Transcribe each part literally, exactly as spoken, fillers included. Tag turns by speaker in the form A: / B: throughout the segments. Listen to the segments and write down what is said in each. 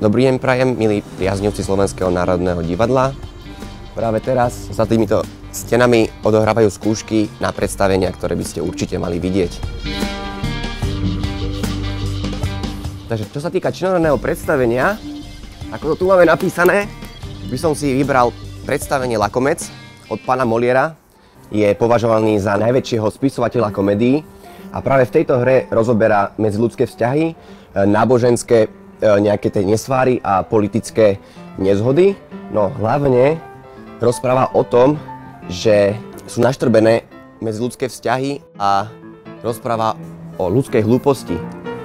A: Dobrý deň prajem, milí priaznivci Slovenského národného divadla. Práve teraz za týmito stenami odohrávajú skúšky na predstavenia, ktoré by ste určite mali vidieť. Takže čo sa týka činorodného predstavenia, ako to tu máme napísané, by som si vybral predstavenie Lakomec od pána Moliera. Je považovaný za najväčšieho spisovateľa komédií a práve v tejto hre rozoberá medziľudské vzťahy, náboženské nejaké tie nesváry a politické nezhody. No hlavne rozpráva o tom, že sú naštrbené medziľudské vzťahy a rozpráva o ľudskej hlúposti.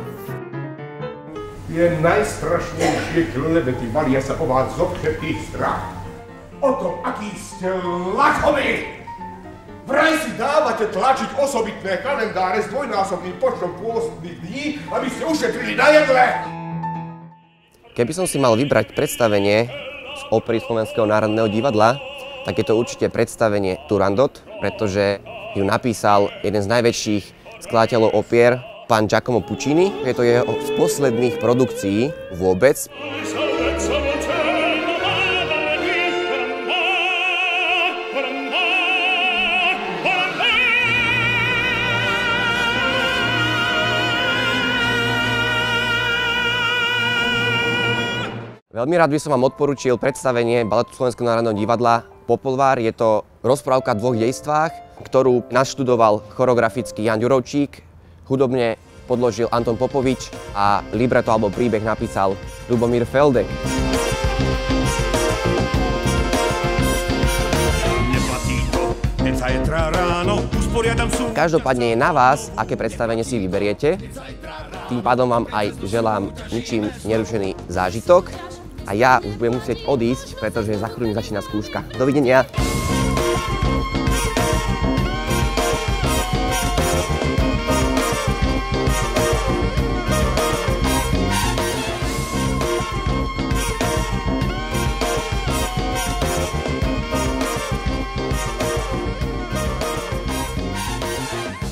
B: Je najstrašnejšie klebety, valia sa o vás zo všetkých strán. O tom, aký ste lakomi! Vraj si dávate tlačiť osobitné kalendáre s dvojnásobným počtom pôstnych dní, aby ste ušetrili na jedle!
A: Keby som si mal vybrať predstavenie z opery Slovenského národného divadla, tak je to určite predstavenie Turandot, pretože ju napísal jeden z najväčších skladateľov opier, pán Giacomo Puccini. Je to jeho z posledných produkcií vôbec. Veľmi rád by som vám odporučil predstavenie Baletu Slovenského národného divadla Popolvár. Je to rozprávka v dvoch dejstvách, ktorú naštudoval choreograficky Jan Ďurovčík, hudobne podložil Anton Popovič a libreto alebo príbeh napísal Ľubomír Feldek. Každopádne je na vás, aké predstavenie si vyberiete. Tým pádom vám aj želám ničím nerušený zážitok. A ja už budem musieť odísť, pretože za chvíľu začína skúška. Dovidenia.